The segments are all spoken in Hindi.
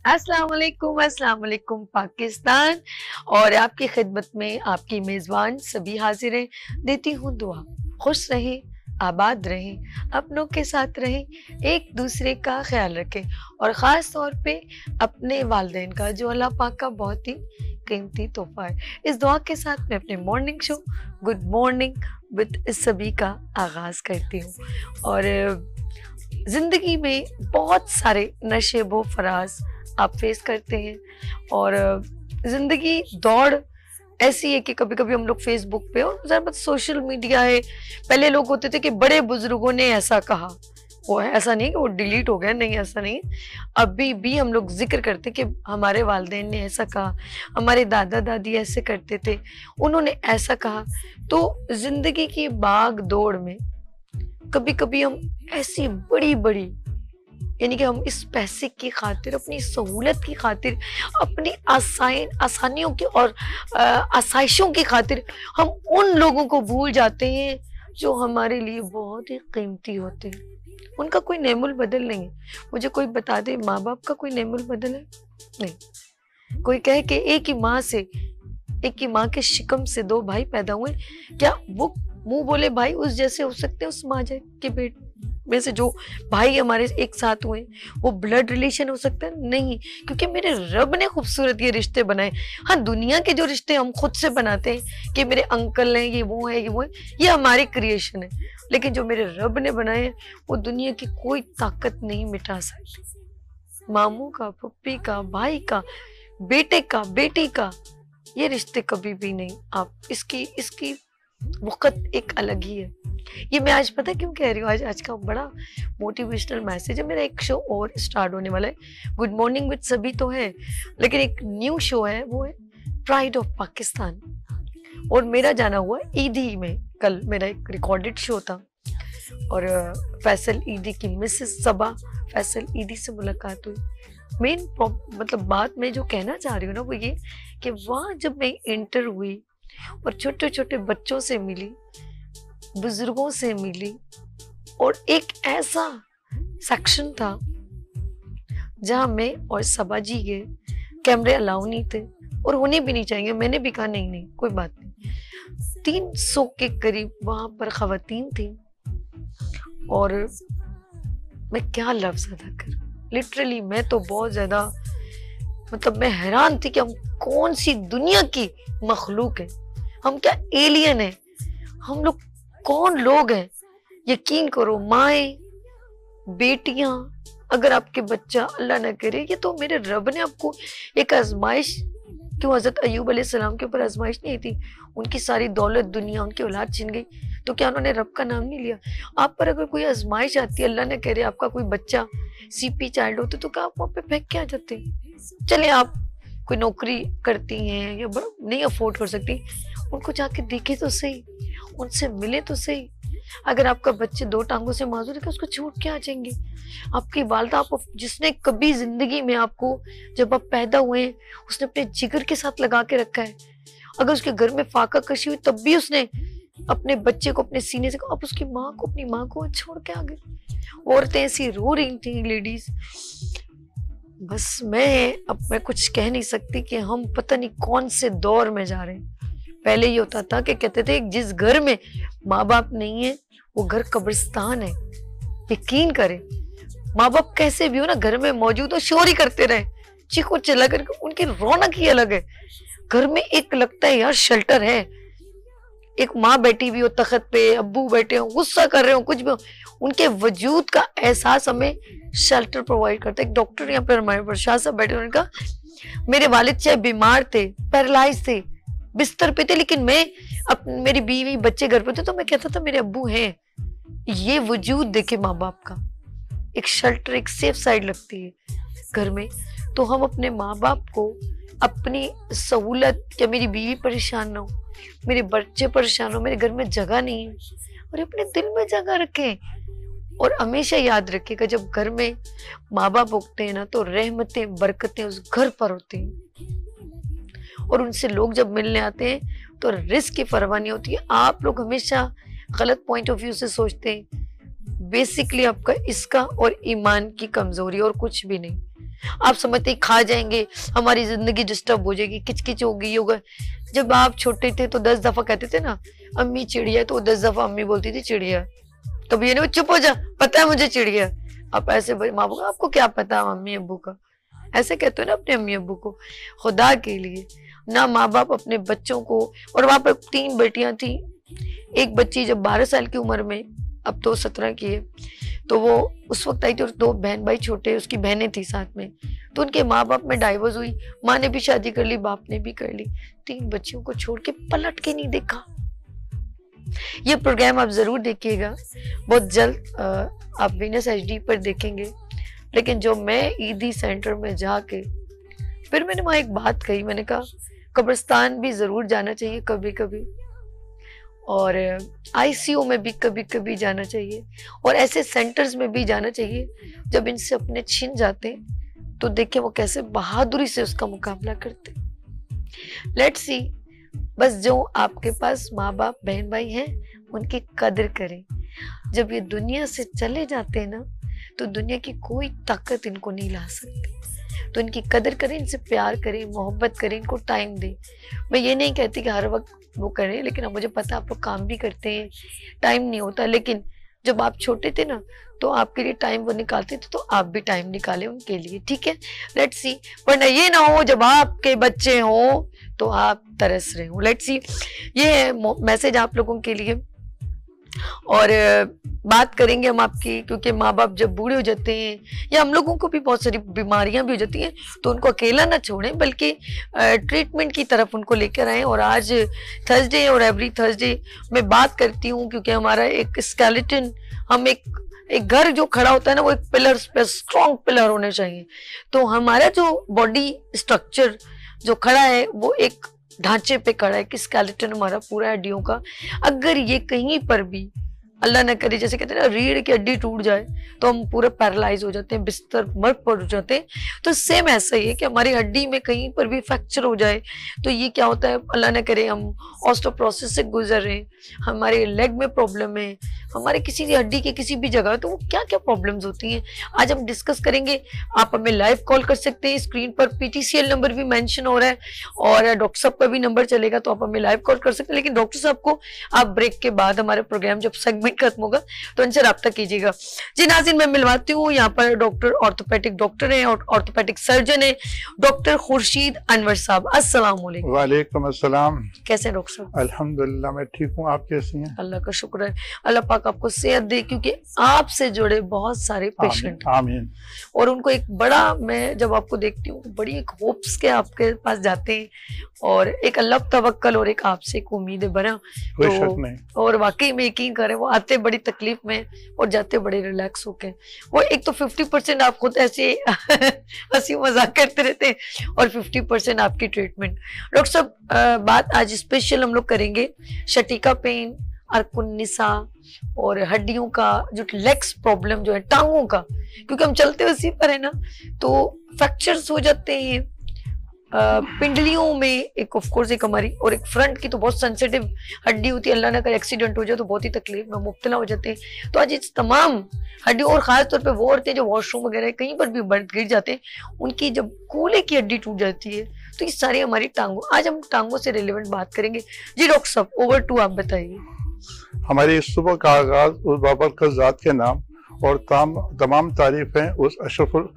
अस्सलाम वालेकुम पाकिस्तान। और आपकी खिदमत में आपकी मेज़बान सभी हाजिर हैं। देती हूँ दुआ, खुश रहें, आबाद रहें, अपनों के साथ रहें, एक दूसरे का ख्याल रखें और ख़ास तौर पे अपने वालिदैन का, जो अल्लाह पाक का बहुत ही कीमती तोहफ़ा है। इस दुआ के साथ मैं अपने morning show good morning with सभी का आगाज़ करती हूँ। और ज़िंदगी में बहुत सारे नशेबो फराज आप फेस करते हैं और ज़िंदगी दौड़ ऐसी है कि कभी-कभी हम लोग फ़ेसबुक पे और ज़्यादातर सोशल मीडिया है। पहले लोग होते थे कि बड़े बुज़ुर्गों ने ऐसा कहा, वो है ऐसा नहीं कि वो डिलीट हो गया, नहीं ऐसा नहीं है। अभी भी हम लोग ज़िक्र करते कि हमारे वालिदैन ने ऐसा कहा, हमारे दादा-दादी ऐसे करते थे, उन्होंने ऐसा कहा। तो ज़िंदगी की भाग-दौड़ में कभी-कभी हम ऐसी बड़ी-बड़ी, यानी कि हम इस पैसे की खातिर, अपनी सहूलत की खातिर, अपनी आसानियों की और आसाइशों की खातिर हम उन लोगों को भूल जाते हैं जो हमारे लिए बहुत ही कीमती होते हैं। उनका कोई नेमुल बदल नहीं है। मुझे कोई बता दे माँ बाप का कोई नेमुल बदल है? नहीं। कोई कहे कि एक ही माँ के शिकम से दो भाई पैदा हुए, क्या वो मुंह बोले भाई उस जैसे हो सकते हैं? उस माँ के पेट में से जो भाई हमारे एक साथ हुए वो ब्लड रिलेशन हो सकता है? नहीं, क्योंकि मेरे रब ने खूबसूरत ये रिश्ते बनाए। हाँ, दुनिया के जो रिश्ते हम खुद से बनाते हैं कि मेरे अंकल हैं, ये वो है, ये हमारी क्रिएशन है। लेकिन जो मेरे रब ने बनाए हैं वो दुनिया की कोई ताकत नहीं मिटा सकती। मामू का, पप्पी का, भाई का, बेटे का, बेटी का, ये रिश्ते कभी भी नहीं। आप इसकी वक़्त एक अलग ही है। ये मैं आज पता है क्यों कह रही हूँ? आज का बड़ा मोटिवेशनल मैसेज है। मेरा एक शो और स्टार्ट होने वाला है। गुड मॉर्निंग विद सभी तो है, लेकिन एक न्यू शो है, वो है प्राइड ऑफ पाकिस्तान। और मेरा जाना हुआ ईदी में, कल मेरा एक रिकॉर्डेड शो था और फैसल ईदी की मिसेस सबा फैसल ईदी से मुलाकात हुई। मेन मतलब बात मैं जो कहना चाह रही हूँ ना, वो ये कि वहाँ जब मैं एंटर हुई और छोटे छोटे बच्चों से मिली, बुजुर्गों से मिली, और एक ऐसा सेक्शन था जहां मैं और सबा जी गए। कैमरे अलाउ नहीं थे और होने भी नहीं चाहिए। मैंने भी कहा नहीं नहीं कोई बात नहीं। 300 के करीब वहां पर खवातीन थी और मैं क्या लफ्ज अदा कर, लिटरली मैं तो बहुत ज्यादा, मतलब मैं हैरान थी कि हम कौन सी दुनिया की मखलूक है, हम क्या एलियन है, हम लोग कौन लोग हैं। यकीन करो, माएँ, बेटियां, अगर आपके बच्चा अल्लाह ना करे, ये तो मेरे रब ने आपको एक आजमाइश, क्यों हजरत अय्यूब अलैहिस्सलाम के ऊपर आजमाइश नहीं थी? उनकी सारी दौलत दुनिया, उनकी औलाद छिन गई, तो क्या उन्होंने रब का नाम नहीं लिया? आप पर अगर कोई आजमाइश आती है, अल्लाह ने कह रहे आपका कोई बच्चा सीपी चाइल्ड होते, तो क्या आप वहाँ पे फेंक के आ जाते? चले आप कोई नौकरी करती हैं या नहीं अफोर्ड कर सकती, उनको जाके देखे तो सही, उनसे मिले तो सही। अगर आपका बच्चे 2 टांगों से माजूर है, उसको छोड़ के आ जाएंगे? आपकी वालदा, आप जिसने कभी जिंदगी में आपको, जब आप पैदा हुए हैं, उसने अपने जिगर के साथ लगा के रखा है। अगर उसके घर में फाका कशी हुई तब भी उसने अपने बच्चे को अपने सीने से, अब उसकी माँ को, अपनी माँ को छोड़ के आ गए। औरतें ऐसी रो रही थी, लेडीज। बस मैं कुछ कह नहीं सकती कि हम पता नहीं कौन से दौर में जा रहे हैं। पहले ये होता था कि कहते थे जिस घर में माँ बाप नहीं है वो घर कब्रिस्तान है। यकीन करें, माँ बाप कैसे भी हो ना, घर में मौजूद हो, शोर ही करते रहे, चीखो चिल्ला करके, उनकी रौनक ही अलग है। घर में एक लगता है यार शेल्टर है। एक माँ बैठी हुई हो तख्त पे, अब्बू बैठे हो, गुस्सा कर रहे हो, कुछ भी हो, उनके वजूद का एहसास हमें शेल्टर प्रोवाइड करता है। एक डॉक्टर यहाँ पर हमारे शाह साहब बैठे, उन्होंने कहा मेरे वालिद चाहे बीमार थे, पैरालाइज थे, बिस्तर पे थे, लेकिन मेरी बीवी बच्चे घर पे थे, तो मैं कहता था मेरे अब्बू हैं। ये वजूद देखे माँ बाप का, एक शेल्टर, एक सेफ साइड लगती है घर में। तो हम अपने माँ बाप को अपनी सहूलत, या मेरी बीवी परेशान ना हो, मेरे बच्चे परेशान हो, मेरे घर में जगह नहीं है, और अपने दिल में जगह रखें। और हमेशा याद रखिएगा, जब घर में माँ बाप उगते हैं ना, तो रहमतें, बरकतें उस घर पर होती हैं। और उनसे लोग जब मिलने आते हैं तो रिस्क की परवाह नहीं होती है। आप लोग हमेशा गलत पॉइंट ऑफ व्यू से सोचते हैं। बेसिकली आपका इसका और ईमान की कमजोरी, और कुछ भी नहीं। आप समझते खा जाएंगे, हमारी जिंदगी डिस्टर्ब हो जाएगी, किचकिच होगी, होगा। जब आप छोटे थे तो 10 दफा कहते थे ना अम्मी चिड़िया, तो 10 दफा अम्मी बोलती थी चिड़िया। कभी ये नहीं चुप हो जा, पता है मुझे चिड़िया। आप ऐसे माँ बाप आपको क्या पता मम्मी अब्बू का, ऐसे कहते हो ना अपने अम्मी अब्बू को। खुदा के लिए ना माँ बाप अपने बच्चों को, और वहां पर 3 बेटियां थी, एक बच्ची जब 12 साल की उम्र में, अब तो 17 की है, तो वो उस वक्त आई थी, और 2 बहन भाई छोटे, उसकी बहनें थी साथ में। तो उनके माँ बाप में डाइवोर्स हुई, माँ ने भी शादी कर ली, बाप ने भी कर ली, 3 बच्चियों को छोड़ के पलट के नहीं देखा। ये प्रोग्राम आप जरूर देखिएगा, बहुत जल्द आप वीनस HD पर देखेंगे। लेकिन जो मैं ईदी सेंटर में जाके, फिर मैंने वहां एक बात कही, मैंने कहा कब्रिस्तान भी जरूर जाना चाहिए कभी कभी, और ICU में भी कभी कभी जाना चाहिए, और ऐसे सेंटर्स में भी जाना चाहिए जब इनसे अपने छिन जाते हैं, तो देखिए वो कैसे बहादुरी से उसका मुकाबला करते। लेट्स सी, बस जो आपके पास माँ बाप बहन भाई हैं उनकी कदर करें। जब ये दुनिया से चले जाते हैं ना, तो दुनिया की कोई ताकत इनको नहीं ला सकती। तो इनकी कदर करें, इनसे प्यार करें, मोहब्बत करें, इनको टाइम दें। मैं ये नहीं कहती कि हर वक्त वो करें, लेकिन अब मुझे पता है आप लोग काम भी करते हैं, टाइम नहीं होता, लेकिन जब आप छोटे थे ना तो आपके लिए टाइम वो निकालते थे, तो आप भी टाइम निकालें उनके लिए, ठीक है। लेट्स सी, वरना ये ना हो जब आपके बच्चे हों तो आप तरस रहे हो। लेट्स सी, ये है मैसेज आप लोगों के लिए। और बात करेंगे हम आपकी, क्योंकि माँ बाप जब बूढ़े हो जाते हैं, या हम लोगों को भी बहुत सारी बीमारियां भी हो जाती हैं, तो उनको अकेला ना छोड़ें, बल्कि ट्रीटमेंट की तरफ उनको लेकर आएं। और आज थर्सडे और एवरी थर्सडे मैं बात करती हूँ, क्योंकि हमारा एक स्केलेटन, हम एक घर जो खड़ा होता है ना, वो एक पिलर पे, स्ट्रॉन्ग पिलर होने चाहिए। तो हमारा जो बॉडी स्ट्रक्चर जो खड़ा है वो एक ढांचे पे खड़ा है कि स्केलेटन हमारा पूरा हड्डियों का, अगर ये कहीं पर भी अल्लाह न करे, जैसे कहते हैं ना रीढ़ की हड्डी टूट जाए तो हम पूरे पैरालाइज हो जाते हैं, बिस्तर मर पड़ जाते हैं। तो सेम ऐसा ही है कि हमारी हड्डी में कहीं पर भी फ्रैक्चर हो जाए तो ये क्या होता है, अल्लाह न करे हम ऑस्टियोपोरोसिस से गुजर रहे हैं, हमारे लेग में प्रॉब्लम है, हमारे किसी हड्डी के किसी भी जगह, तो वो क्या क्या प्रॉब्लम्स होती हैं आज हम डिस्कस करेंगे। आप हमें लाइव कॉल कर सकते हैं, स्क्रीन पर PTCL नंबर भी मेंशन हो रहा है, और डॉक्टर साहब का भी नंबर चलेगा, तो आप हमें लाइव कॉल कर सकते हैं। लेकिन डॉक्टर साहब को आप ब्रेक के बाद, हमारे प्रोग्राम जब सेगमेंट खत्म होगा तो इनसे रब्ता कीजिएगा। जी नाज़रीन, मैं मिलवाती हूँ यहाँ पर डॉक्टर, ऑर्थोपेडिक डॉक्टर हैं और ऑर्थोपेडिक सर्जन है, डॉक्टर खुर्शीद अनवर साहब। अस्सलाम वालेकुम। वालेकुम अस्सलाम। कैसे हैं डॉक्टर साहब? अल्हम्दुलिल्लाह मैं ठीक हूँ, आप कैसी हैं? अल्लाह का शुक्र है, अल्लाह पाक आपको सेहत दे, क्योंकि आपसे जुड़े बहुत सारे पेशेंट, आमीन, और उनको एक बड़ा, मैं जब आपको देखती हूँ बड़ी एक होप्स के आपके पास जाते हैं, और एक अल्लाह तवक्कल और एक आपसे एक उम्मीद है बना, तो और वाकई में यकीन करें वो आते बड़ी तकलीफ में और जाते बड़े रिलैक्स होके। वो एक तो 50% आप खुद ऐसे हंसी मजाक करते रहते हैं, और 50% आपकी ट्रीटमेंट। डॉक्टर साहब, बात आज स्पेशल हम लोग करेंगे शटिका पेन, अरकुन्निसा और हड्डियों का जो लेग्स प्रॉब्लम जो है, टांगों का, क्योंकि हम चलते उसी पर है ना, तो फ्रैक्चर्स हो जाते हैं पिंडलियों में, एक ऑफ कोर्स एक हमारी, और एक फ्रंट की तो बहुत सेंसिटिव हड्डी होती है, अल्लाह ना करे एक्सीडेंट हो जाए तो बहुत ही तकलीफ में मुब्तला हो जाते हैं। तो आज इस तमाम हड्डियों, और खास तौर पे वो औरतें जो वॉशरूम वगैरह कहीं पर भी गिर जाते हैं, उनकी जब कूल्हे की हड्डी टूट जाती है, तो ये सारी हमारी टांगों, आज हम टांगों से रिलेवेंट बात करेंगे। जी डॉक्टर साहब, ओवर टू, आप बताइए। हमारी सुबह का आगाज उस बाबरकत ज़ात के नाम, और तमाम तारीफें उस अशरफुल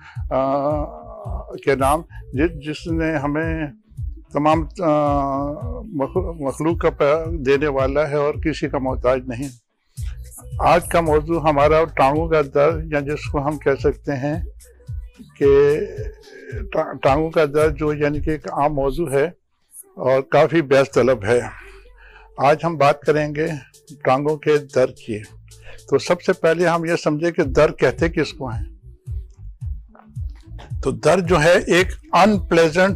के नाम जिसने हमें तमाम मखलूक का देने वाला है और किसी का मोहताज नहीं। आज का मौजू हमारा टांगों का दर्द, या जिसको हम कह सकते हैं कि टांगों का दर्द, जो यानी कि एक आम मौजू है और काफ़ी बहस तलब है। आज हम बात करेंगे टांगों के दर्द की। तो सबसे पहले हम ये समझे कि दर्द कहते किसको हैं। तो दर्द जो है एक अनप्लेजेंट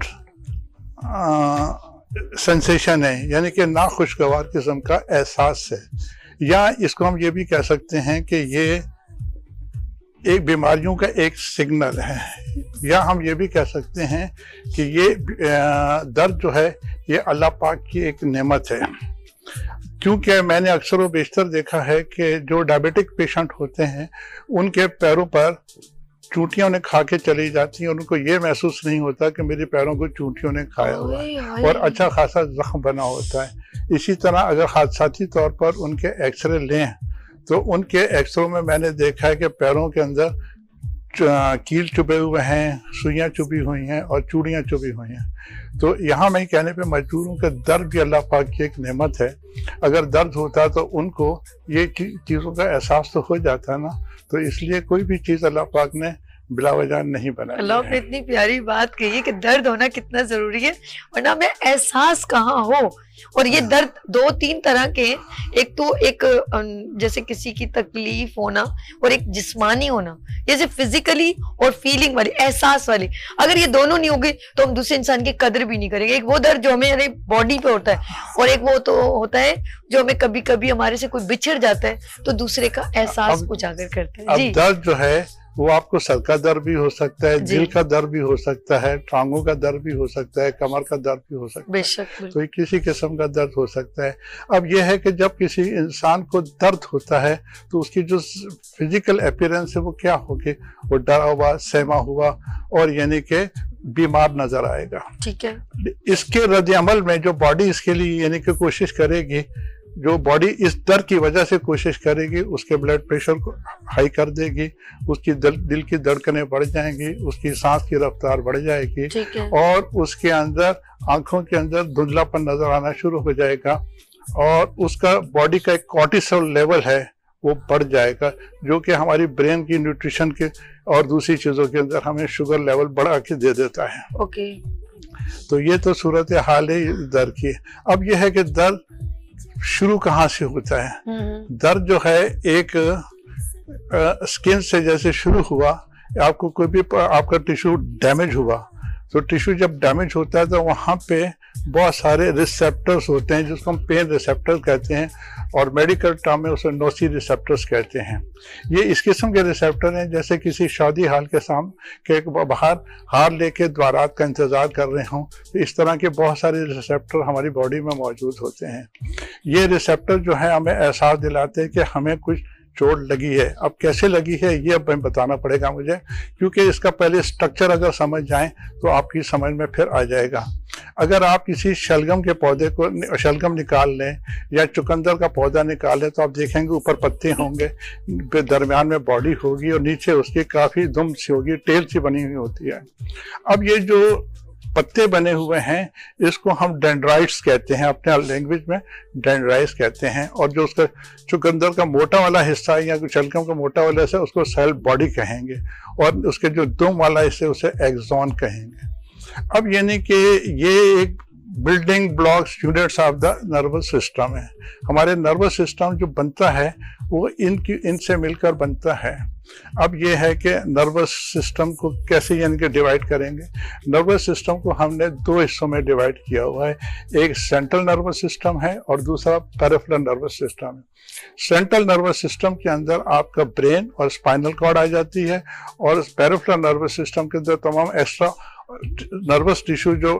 सेंसेशन है, यानी कि नाखुशगवार किस्म का एहसास है, या इसको हम ये भी कह सकते हैं कि ये एक बीमारियों का एक सिग्नल है, या हम ये भी कह सकते हैं कि ये दर्द जो है ये अल्लाह पाक की एक नेमत है। क्योंकि मैंने अक्सर व बेशतर देखा है कि जो डायबिटिक पेशेंट होते हैं उनके पैरों पर चूंटियों ने खा के चली जाती हैं और उनको ये महसूस नहीं होता कि मेरे पैरों को चूंटियों ने खाया हुआ है और अच्छा खासा जख्म बना होता है। इसी तरह अगर हादसाती तौर पर उनके एक्सरे लें तो उनके एक्सरे में मैंने देखा है कि पैरों के अंदर कील चुभे हुए हैं, सुइयां चुभी हुई हैं और चूड़ियां चुभी हुई हैं। तो यहाँ मैं कहने पे मजबूर हूँ कि दर्द भी अल्लाह पाक की एक नेमत है। अगर दर्द होता तो उनको ये चीज़ों का एहसास तो हो जाता ना। तो इसलिए कोई भी चीज़ अल्लाह पाक ने बिला वजह नहीं बनाई। अल्लाह ने इतनी प्यारी बात कही है कि दर्द होना कितना जरूरी है, वरना हमें एहसास कहाँ हो। और ये दर्द दो तीन तरह के, एक तो एक जैसे किसी की तकलीफ होना और एक जिस्मानी होना, जैसे फिजिकली और फीलिंग वाली, एहसास वाली। अगर ये दोनों नहीं होंगे तो हम दूसरे इंसान की कदर भी नहीं करेंगे। एक वो दर्द जो हमें बॉडी पे होता है और एक वो तो होता है जो हमें कभी कभी हमारे से कोई बिछड़ जाता है तो दूसरे का एहसास उजागर करता है। जी, दर्द जो है वो आपको सर का दर्द भी हो सकता है, दिल का दर्द भी हो सकता है, टांगों का दर्द भी हो सकता है, कमर का दर्द भी हो सकता है। बेशक, तो ये किसी किस्म का दर्द हो सकता है। अब यह है कि जब किसी इंसान को दर्द होता है तो उसकी जो फिजिकल अपीयरेंस है वो क्या होगी, वो डरा हुआ, सहमा हुआ और यानी कि बीमार नजर आएगा। ठीक है। इसके रद्द-ए-अमल में जो बॉडी इसके लिए यानी कि कोशिश करेगी, जो बॉडी इस दर्द की वजह से कोशिश करेगी, उसके ब्लड प्रेशर को हाई कर देगी, उसकी दिल की धड़कनें बढ़ जाएंगी, उसकी सांस की रफ्तार बढ़ जाएगी और उसके अंदर आंखों के अंदर धुंधलापन नजर आना शुरू हो जाएगा और उसका बॉडी का एक कॉर्टिसोल लेवल है वो बढ़ जाएगा, जो कि हमारी ब्रेन की न्यूट्रिशन के और दूसरी चीजों के अंदर हमें शुगर लेवल बढ़ा के दे देता है। ओके। तो ये तो सूरत हाल है दर्द की। अब यह है कि दर्द शुरू कहाँ से होता है। दर्द जो है एक स्किन से जैसे शुरू हुआ, आपको कोई भी आपका टिश्यू डैमेज हुआ तो टिश्यू जब डैमेज होता है तो वहाँ पे बहुत सारे रिसेप्टर्स होते हैं जिसको हम पेन रिसेप्टर कहते हैं और मेडिकल टर्म में उसे नोसी रिसेप्टर्स कहते हैं। ये इस किस्म के रिसेप्टर हैं जैसे किसी शादी हाल के सामने के बाहर हार लेके द्वारात का इंतजार कर रहे हों, तो इस तरह के बहुत सारे रिसेप्टर हमारी बॉडी में मौजूद होते हैं। ये रिसेप्टर जो है हमें एहसास दिलाते हैं कि हमें कुछ चोट लगी है। अब कैसे लगी है ये अब बताना पड़ेगा मुझे, क्योंकि इसका पहले स्ट्रक्चर अगर समझ जाएं तो आपकी समझ में फिर आ जाएगा। अगर आप किसी शलगम के पौधे को शलगम निकाल लें या चुकंदर का पौधा निकाल लें तो आप देखेंगे ऊपर पत्ते होंगे, दरमियान में बॉडी होगी और नीचे उसकी काफ़ी दुम सी होगी, टेल सी बनी हुई होती है। अब ये जो पत्ते बने हुए हैं इसको हम डेंड्राइट्स कहते हैं, अपने लैंग्वेज में डेंड्राइट्स कहते हैं। और जो उसका चुकंदर का मोटा वाला हिस्सा है या शलगम का मोटा वाला हिस्सा उसको सेल बॉडी कहेंगे और उसके जो दुम वाला हिस्सा उसे एक्सॉन कहेंगे। अब यानी कि ये एक building blocks units of the nervous system है। हमारे नर्वस सिस्टम जो बनता है वो इनसे मिलकर बनता है। अब ये है कि नर्वस सिस्टम को कैसे यानी कि डिवाइड करेंगे। नर्वस सिस्टम को हमने दो हिस्सों में डिवाइड किया हुआ है, एक सेंट्रल नर्वस सिस्टम है और दूसरा पेरिफेरल नर्वस सिस्टम है। सेंट्रल नर्वस सिस्टम के अंदर आपका ब्रेन और स्पाइनल कॉर्ड आ जाती है और पेरिफेरल नर्वस सिस्टम के अंदर तमाम एक्स्ट्रा नर्वस टिश्यू जो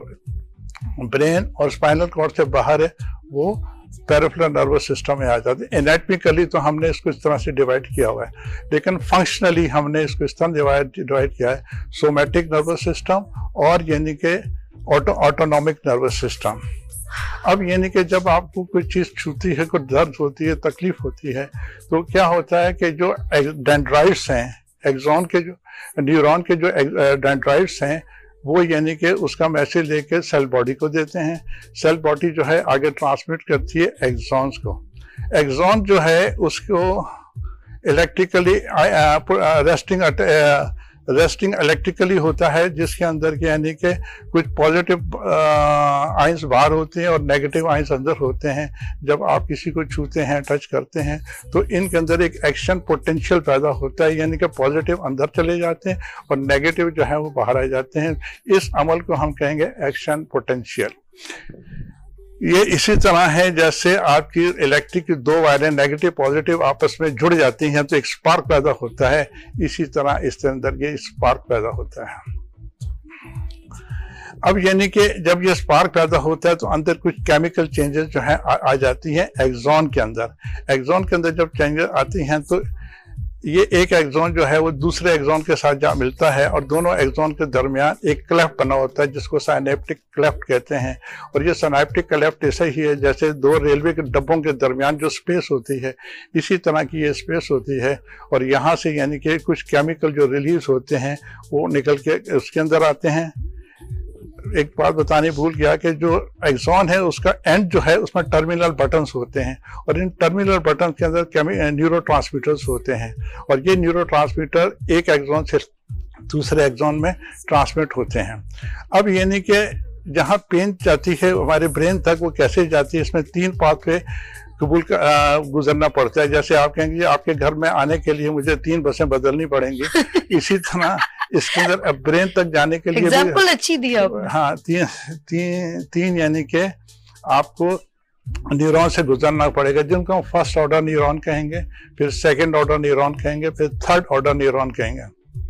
ब्रेन और स्पाइनल कॉर्ड से बाहर है वो पेरिफेरल नर्वस सिस्टम में आ जाते हैं। एनाटॉमिकली तो हमने इसको इस तरह से डिवाइड किया हुआ है, लेकिन फंक्शनली हमने इसको इस तरह डिवाइड किया है, सोमैटिक नर्वस सिस्टम और यानी कि ऑटोनॉमिक नर्वस सिस्टम। अब यानी कि जब आपको कोई चीज़ छूती है, कोई दर्द होती है, तकलीफ होती है, तो क्या होता है कि जो डेंड्राइट्स हैं, एक्सॉन के जो न्यूरॉन के जो डेंड्राइट्स हैं वो यानी कि उसका मैसेज लेके सेल बॉडी को देते हैं। सेल बॉडी जो है आगे ट्रांसमिट करती है एक्सॉन्स को। एक्सॉन जो है उसको इलेक्ट्रिकली रेस्टिंग इलेक्ट्रिकली होता है, जिसके अंदर के यानी कि कुछ पॉजिटिव आइंस बाहर होते हैं और नेगेटिव आइंस अंदर होते हैं। जब आप किसी को छूते हैं, टच करते हैं तो इनके अंदर एक एक्शन पोटेंशियल पैदा होता है, यानी कि पॉजिटिव अंदर चले जाते हैं और नेगेटिव जो है वो बाहर आ जाते हैं। इस अमल को हम कहेंगे एक्शन पोटेंशियल। ये इसी तरह है जैसे आपकी इलेक्ट्रिक की दो वायरें नेगेटिव पॉजिटिव आपस में जुड़ जाती हैं तो एक स्पार्क पैदा होता है, इसी तरह इसके अंदर ये स्पार्क पैदा होता है। अब यानी कि जब ये स्पार्क पैदा होता है तो अंदर कुछ केमिकल चेंजेस जो है आ जाती हैं एक्सॉन के अंदर। एक्सॉन के अंदर जब चेंजेस आती हैं तो ये एक एक्सॉन जो है वो दूसरे एक्सॉन के साथ जा मिलता है और दोनों एक्सॉन के दरमियान एक क्लेफ्ट बना होता है जिसको साइनेप्टिक क्लेफ्ट कहते हैं। और ये साइनेप्टिक क्लेफ्ट ऐसा ही है जैसे दो रेलवे के डब्बों के दरमियान जो स्पेस होती है, इसी तरह की ये स्पेस होती है। और यहाँ से यानी कि कुछ केमिकल जो रिलीज होते हैं वो निकल के उसके अंदर आते हैं। एक बात बताने भूल गया कि जो एक्सॉन है उसका एंड जो है उसमें टर्मिनल बटन्स होते हैं और इन टर्मिनल बटन के अंदर न्यूरोट्रांसमीटर्स होते हैं और ये न्यूरोट्रांसमीटर एक एक्सॉन से दूसरे एक्सॉन में ट्रांसमिट होते हैं। अब यानी कि जहाँ पेन जाती है हमारे ब्रेन तक, वो कैसे जाती है, इसमें 3 पाथवे कबूल गुजरना पड़ता है। जैसे आप कहेंगे आपके घर में आने के लिए मुझे 3 बसें बदलनी पड़ेंगी, इसी तरह इसके अंदर ब्रेन तक जाने के लिए एग्जाम्पल अच्छी दी आप। हाँ, तीन यानी कि आपको न्यूरॉन से गुजरना पड़ेगा जिनको हम फर्स्ट ऑर्डर न्यूरॉन कहेंगे, फिर सेकंड ऑर्डर न्यूरॉन कहेंगे, फिर थर्ड ऑर्डर न्यूरॉन कहेंगे।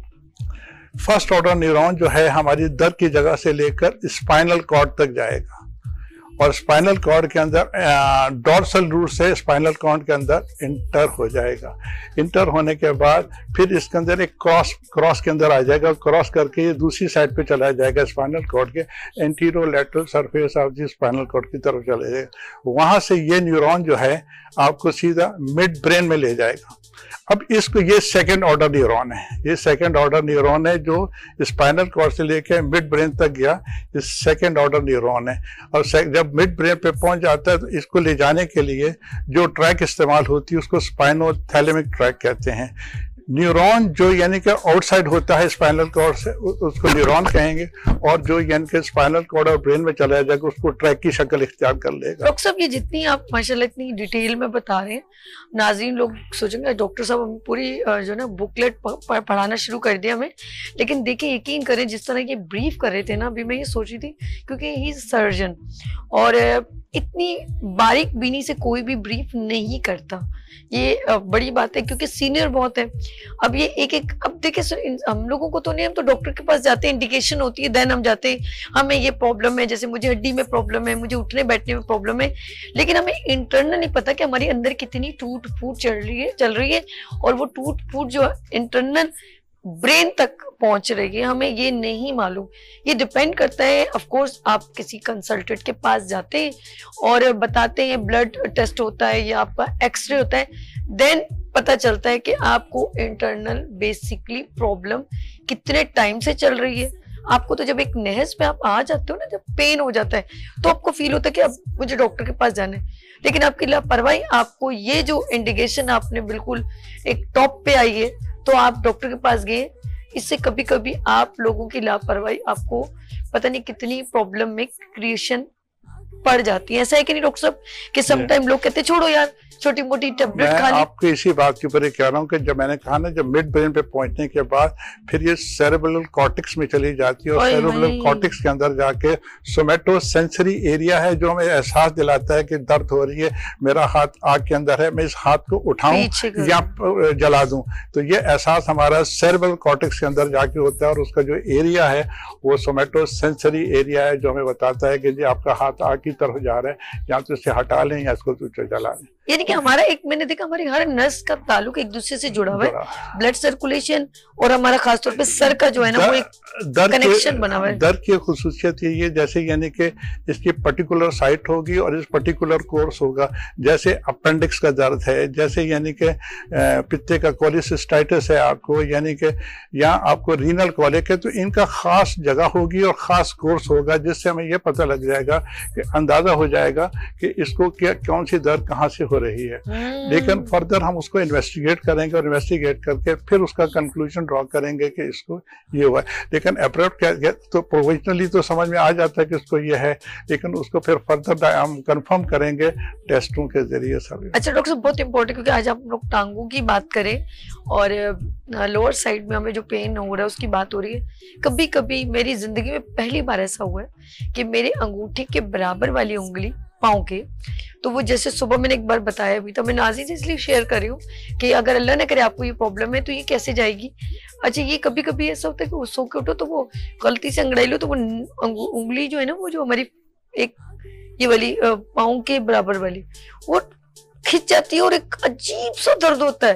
फर्स्ट ऑर्डर न्यूरॉन जो है हमारी दर्द की जगह से लेकर स्पाइनल कॉर्ड तक जाएगा और स्पाइनल कॉर्ड के अंदर डॉर्सल रूट से स्पाइनल कॉर्ड के अंदर इंटर हो जाएगा। इंटर होने के बाद फिर इसके अंदर एक क्रॉस के अंदर आ जाएगा, क्रॉस करके ये दूसरी साइड पे चला जाएगा स्पाइनल कॉर्ड के anterolateral surface of the spinal cord की तरफ चला जाएगा। वहां से ये न्यूरॉन जो है आपको सीधा मिड ब्रेन में ले जाएगा। अब इसको ये सेकंड ऑर्डर न्यूरॉन है, ये सेकंड ऑर्डर न्यूरॉन है जो स्पाइनल कॉर्ड से लेके मिड ब्रेन तक गया, ये सेकंड ऑर्डर न्यूरॉन है। और जब मिड ब्रेन पे पहुंच जाता है तो इसको ले जाने के लिए जो ट्रैक इस्तेमाल होती है उसको स्पाइनोथैलेमिक ट्रैक कहते हैं। न्यूरॉन जो यानी कि आउटसाइड होता है स्पाइनल कॉर्ड से उसको न्यूरॉन कहेंगे और जो यानी कि स्पाइनल कॉर्ड और ब्रेन में चला जाएगा उसको ट्रैक की शक्ल इख्तियार कर लेगा। डॉक्टर साहब ये जितनी आप माशाल्लाह इतनी डिटेल में बता रहे हैं, नाज़रीन लोग सोचेंगे डॉक्टर साहब हम पूरी जो ना बुकलेट पढ़ाना शुरू कर दिया हमें। लेकिन देखिए यकीन करें जिस तरह ये ब्रीफ कर रहे थे ना, अभी मैं ये सोच रही थी क्योंकि ही इज सर्जन और इतनी बारीक बीनी से कोई भी ब्रीफ नहीं करता, ये बड़ी बात है क्योंकि सीनियर बहुत है। अब ये अब देखिए हम लोगों को तो नहीं, हम तो डॉक्टर के पास जाते हैं, इंडिकेशन होती है, देन हम जाते हैं हमें ये प्रॉब्लम है, जैसे मुझे हड्डी में प्रॉब्लम है, मुझे उठने बैठने में प्रॉब्लम है, लेकिन हमें इंटरनल नहीं पता कि हमारे अंदर कितनी टूट फूट चल रही है और वो टूट फूट जो इंटरनल ब्रेन तक पहुंच रही है, हमें ये नहीं मालूम। ये डिपेंड करता है, ऑफ कोर्स आप किसी कंसल्टेंट के पास जाते हैं और बताते हैं, ब्लड टेस्ट होता है या आपका एक्सरे होता है, देन पता चलता है कि आपको इंटरनल बेसिकली प्रॉब्लम कितने टाइम से चल रही है। आपको तो जब एक नहज पे आप आ जाते हो ना, जब पेन हो जाता है तो आपको फील होता है कि अब मुझे डॉक्टर के पास जाना है, लेकिन आपकी लापरवाही, आपको ये जो इंडिकेशन आपने बिल्कुल एक टॉप पे आई है तो आप डॉक्टर के पास गए, इससे कभी कभी आप लोगों की लापरवाही आपको पता नहीं कितनी प्रॉब्लम में क्रिएशन पड़ जाती है। ऐसा है कि नहीं डॉक्टर साहब कि समटाइम लोग कहते छोड़ो यार छोटी मोटी टेबलेट खा ली। आपको इसी बात के ऊपर ये कह रहा हूँ कि जब मैंने कहा ना, जब मिड ब्रेन पे पहुंचने के बाद फिर ये सेरेब्रल कॉर्टेक्स में चली जाती है और सेरेब्रल कॉर्टेक्स के अंदर जाके सोमेटो सेंसरी एरिया है जो हमें एहसास दिलाता है कि दर्द हो रही है, मेरा हाथ आग के अंदर है, मैं इस हाथ को उठाऊं या जला दूं। तो ये एहसास हमारा सेरेब्रल कॉर्टेक्स के अंदर जाके होता है और उसका जो एरिया है वो सोमेटो सेंसरी एरिया है जो हमें बताता है कि जी आपका हाथ आग की तरफ जा रहा है, या तो इसे हटा लें या इसको जला लें। यानी कि हमारा मैंने देखा हमारे हर नस का ताल्लुक एक दूसरे से जुड़ा हुआ है, ब्लड सर्कुलेशन और हमारा खासतौर पे सर का जो है ना वो एक कनेक्शन बना हुआ है। दर्द की खुसूसियत यही है, जैसे यानी कि इसकी पर्टिकुलर साइट होगी और इस पर्टिकुलर कोर्स होगा। जैसे अपेंडिक्स का दर्द है, जैसे यानी कि पित्ते का कोलिसिस्टाइटिस है आपको, यानी कि यहाँ आपको रीनल कॉलिक है, तो इनका खास जगह होगी और खास कोर्स होगा जिससे हमें यह पता लग जाएगा कि अंदाजा हो जाएगा कि इसको कौन सी दर्द कहाँ से हो रही है। लेकिन फर्दर हम उसको इन्वेस्टिगेट करेंगे और इन्वेस्टिगेट करके फिर उसका कंक्लूजन ड्रॉ करेंगे कि इसको ये हुआ है। लेकिन अप्रोच तो प्रोविजनली तो समझ में आ जाता है कि इसको ये है, लेकिन उसको फिर फर्दर हम कंफर्म करेंगे टेस्टों के जरिए सब। अच्छा डॉक्टर साहब बहुत इंपॉर्टेंट, क्योंकि आज आप लोग टांगों की बात करें और लोअर साइड में हमें जो पेन हो रहा है उसकी बात हो रही है। कभी कभी मेरी जिंदगी में पहली बार ऐसा हुआ है कि मेरे अंगूठे के बराबर वाली उंगली पाँव के, तो वो जैसे सुबह मैंने एक बार बताया भी, तो मैं नाज़रीन से इसलिए शेयर कर रही हूँ कि अगर अल्लाह न करे आपको ये प्रॉब्लम है तो ये कैसे जाएगी। अच्छा ये कभी कभी ऐसा होता है कि वो सो के उठो तो वो गलती से अंगड़ाई लो तो वो उंगली जो है ना, वो जो हमारी एक ये वाली पाँव के बराबर वाली वो खिंच जाती है और एक अजीब सा दर्द होता है।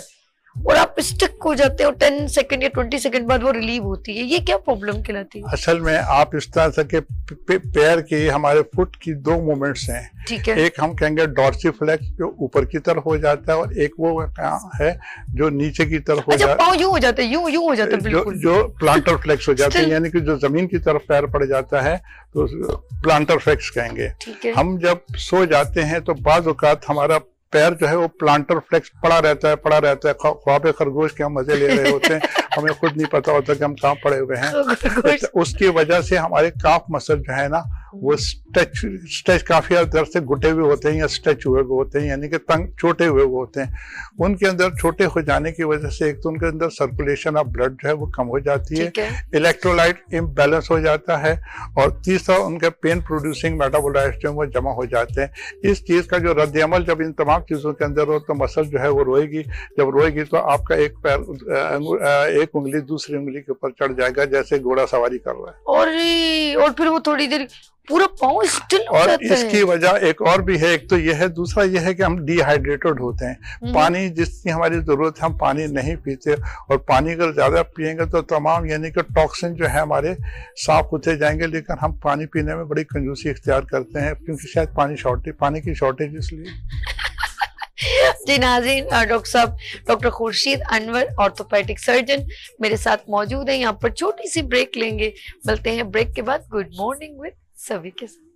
और आप स्टक हो जाते हो, 10 सेकंड या 20 सेकंड बाद वो रिलीव होती है, ये क्या प्रॉब्लम कहलाती है? असल में आप इस तरह से कि पैर की, हमारे फुट की दो मूवमेंट्स हैं। ठीक है। एक हम कहेंगे डॉर्सिफ्लेक्स जो ऊपर की तरफ हो जाता है, और एक वो है जो नीचे की तरफ हो जाता है। पाँव यूं हो जाता है, यूं हो जाता है बिल्कुल। जो प्लांटर फ्लेक्स हो जाते हैं, यानी कि जो जमीन की तरफ पैर पड़ जाता है तो प्लांटर फ्लेक्स कहेंगे। ठीक है। हम जब सो जाते हैं तो बाज़ औक़ात हमारा पैर जो है वो प्लांटर फ्लेक्स पड़ा रहता है, ख्वाब खरगोश के हम मजे ले रहे होते हैं, हमें खुद नहीं पता होता कि हम कहाँ पड़े हुए हैं। उसकी वजह से हमारे काफ मसल जो है ना वो स्ट्रेच काफी अंदर से घुटे हुए होते हैं या स्ट्रेच हुए होते हैं, यानी कि तंग छोटे हुए होते हैं। उनके अंदर छोटे हो जाने की वजह से एक तो उनके अंदर सर्कुलेशन ऑफ ब्लड जो है वो कम हो जाती है, इलेक्ट्रोलाइट इम्बैलेंस हो जाता है, और तीसरा उनके पेन प्रोड्यूसिंग मेटाबोलाइट्स जो वो जमा हो जाते हैं। इस चीज का जो रद्द अमल जब इन तमाम चीजों के अंदर हो तो मसल जो है वो रोएगी। जब रोएगी तो आपका एक पैर एक उंगली दूसरी उंगली के ऊपर चढ़ जाएगा, जैसे घोड़ा सवारी कर रहा है, और फिर वो थोड़ी देर पूरा पाँव स्टिल हो जाता है। इसकी वजह एक और भी है, एक तो यह है, दूसरा यह है कि हम डिहाइड्रेटेड होते हैं। पानी जितनी हमारी जरूरत है हम पानी नहीं पीते, और पानी अगर ज्यादा पिएंगे तो तमाम यानी कि टॉक्सिन जो है हमारे साफ होते जाएंगे। लेकिन हम पानी पीने में बड़ी कंजूसी इख्तियार करते हैं, क्योंकि शायद पानी की शॉर्टेज इसलिए। जी नाज़रीन, डॉक्टर साहब, doctor Khurshid Anwar, orthopaedic surgeon मेरे साथ मौजूद है। यहाँ पर छोटी सी ब्रेक लेंगे, मिलते हैं ब्रेक के बाद गुड मॉर्निंग विद सभी के साथ।